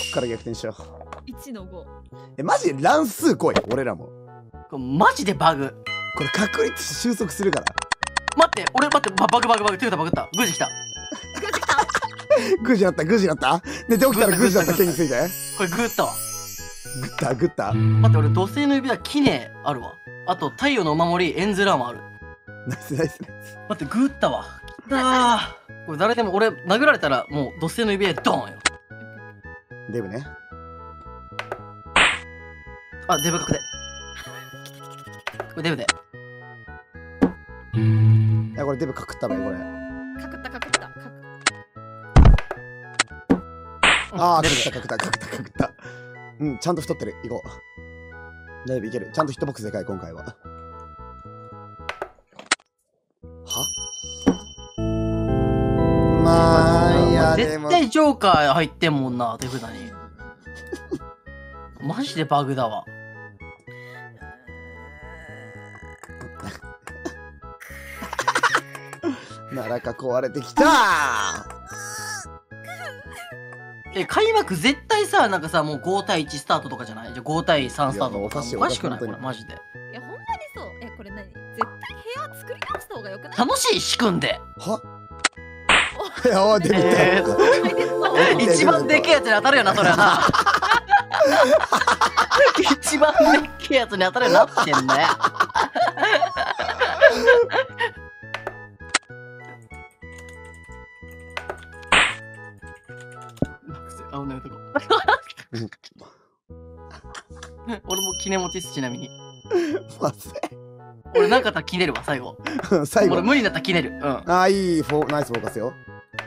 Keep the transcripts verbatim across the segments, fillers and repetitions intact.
っから逆転しよいちのご。 う。え、マジで乱数来い、俺らも。 これマジでバグ。 これ確率収束するから。 待って、俺待って、ババグバグバグ、手札バグった。グジ来た。 グジなった、グジなった寝て起きたらグジなった剣について。 これグーったわ。 グッタ、グッタ。 待って、俺土星の指輪キネあるわ。あと太陽のお守りエンゼラーもある。 ナイスナイスナイス。 待って、グーったわ。きたー。これ誰でも俺殴られたらもう土星の指輪ドーンよ。 デブね。 あ、デブ角で。これデブで。 いや、これデブかくったべ、これ。 かくったかくったかく。 ああ、かデブでくったかくったかくったかくった。うん、ちゃんと太ってる。行こう。デブいける。ちゃんとヒットボックスでかい、今回は。はまあ、いや、でも。 絶対ジョーカー入ってんもんな、手札に。マジでバグだわ。 奈良か壊れてきたー。 え、開幕絶対さ、なんかさ、もうご対いちスタートとかじゃない？じゃあご対さんスタートとか。 いやおかしいおかしくないおかしいこれ、マジで。 いやほんまにそう。えこれ何？絶対部屋作り直した方がよくない？ 楽しい仕組んで。 はいや、おい、デブって。 えー一番でけえやつに当たるよな、それはな。一番でっけえやつに当たるようになってんだよ。あ、女のとこ。俺もキネ持ちっす、ちなみに。 マジ俺なんかあったらキネるわ、最後。 で最後俺。無理だったらキネる。うん。 ああ、いい、フォーナイスフォーカスよ。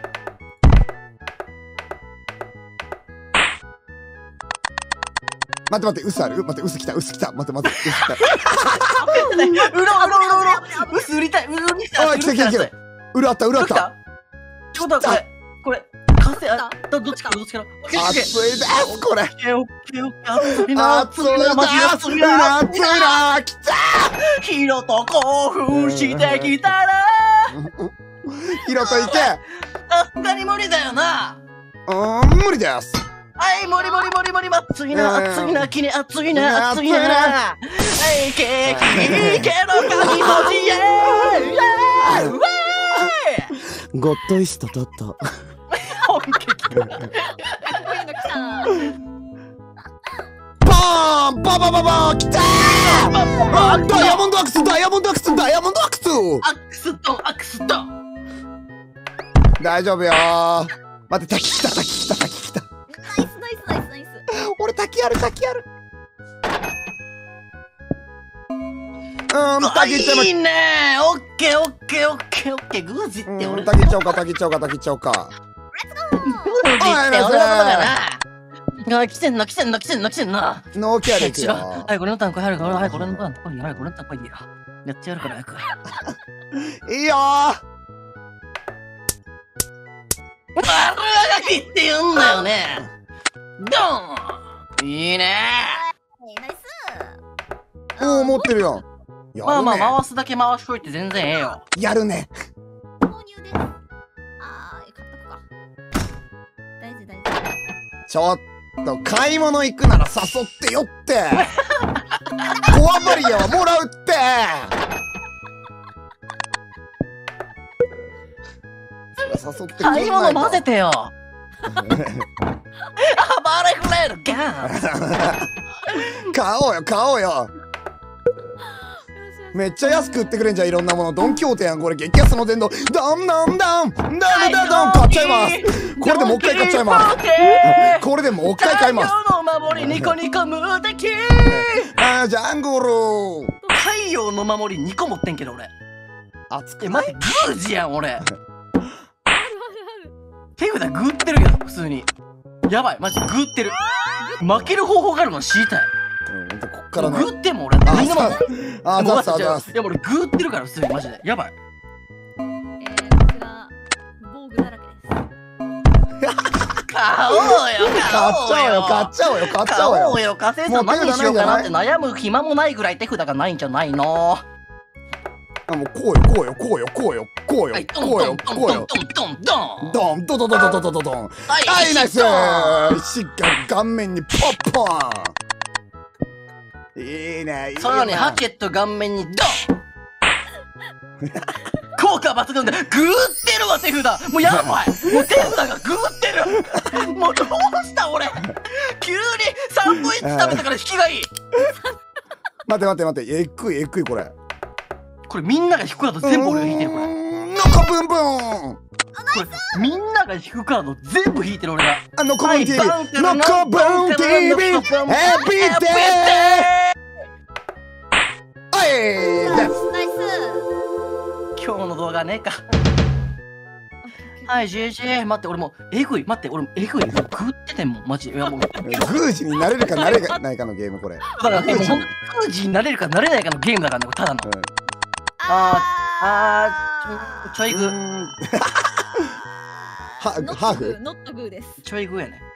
待って待って、ウスある待って、ウス来た、ウス来た。待って待って、ウス来た。 うろうろうろうろうす売りたい、うろうろ来た。 あー来た来た来た。ウルあった、ウルあっ来た。 た。 ってことはこれ、これ、完成、あ、どどっちかどっちか。 熱いです、これ。 オッケーオッケーオッケー、熱いな、 熱いな、 マジで熱いな、 熱いな、来たヒロと興奮してきたら、 ヒロと行け。 さすがに無理だよな。 うーん、無理です。 はい、もりもりもりもり、熱いな、熱いな、きね、熱いな、熱い熱いなな。はい、ケーキ、ケロカニ文字、イエーイ。 ゴッドイストトット。 本気かっこいいの来たな。 バーンババババーン来たーダイヤモンドアクスダイヤモンドアクスダイヤモンドアクスアクストン、アクストン。 大丈夫よー。待って、滝来た、滝来た、滝来た。 ナイスナイスナイスナイス。 俺滝ある、滝ある。うーん、滝行っちゃいまいいねー。オッケーオッケーオッケーオッケー。グージってう俺。 ん、滝行っちゃおうか、滝行っちゃおうか、滝行っちゃおうか。 グージって俺のことだな。あ、来てんな、来てんな、来てんな、来てんな。 ノーケアで行くしろ。 よ。 はい、これのターン来い、はい、はい、これのターン来い、はい、これのターン来いよ。やってやるから、早く。 いいよー。 丸がきって言うんだよね。ドン。いいねナイス。 おお、持ってるよ。 ー。まあまあ、 あ、 回すだけ回しといて全然ええよ。 やるね。 購入です。ああ、買っとくか。大事大事。 ちょっと、買い物行くなら誘ってよって。コアバリアはもらうって。誘ってくんないと買い物混ぜてよ。あばれくれるガン。 買おうよ、買おうよ。めっちゃ安く売ってくれんじゃん、いろんなもの。ドンキョーテやん、これ激安の殿堂。ドンドンドンドンドンドン買っちゃいます。これでもう一回買っちゃいます。これでもう一回買います。 太陽の守りニコニコ無敵。 あー、ジャングル太陽の守りにこ持ってんけど俺。え、 熱くない待って、グージやん俺。 あるあるある。 手札グーってるけど、普通に。やばい、マジグーってる。負ける方法があるの知りたい。 うん、こっからね。 グーってんもん俺。 あ、 みんなもさあ、 もうザス、ザス。 いや、俺グーってるから、普通にマジで。やばい。 えー、こちら防具だらけです。 買おうよ、 買っちゃおうよ、買っちゃおうよ、買っちゃおうよ。 買おうよ、火星さん何しようかなって悩む暇もないぐらい手札がないんじゃないの。 あ、もうこうよこうよこうよこうよこうよはい、ドこうよンドンこうよドンドンドンドンドンドドドドドドドドン。はいナイス。しっかり顔面にポッポン。いいねいいね。 さらにハチェット顔面にドン効果抜群でグーってるわ手札。もうやばい、もう手札がグーってる。もうどうした俺急にサンドイッチ食べたから引きがいい。 待って待って待って、えっくいえっくいこれ。 これみんなが引くカード全部俺が引いてる。これノコブンブン。 これみんなが引くカード全部引いてる俺が。 あ、ノコブン ティービー、ノコブン ティービー エビデー。はい、 ナイス。 今日の動画ねえか。はい、ジェージェー。待って、俺もう、えぐい。待って、俺もえぐい。グーっててんもん、マジ。いや、もう。 グージになれるかなれないかのゲームこれ。 だから、もう、グージになれるかなれないかのゲームだからね、これただの。あー、あー、ちょいグー。 はハーフ。 ノットグーです。 ちょいグーやね。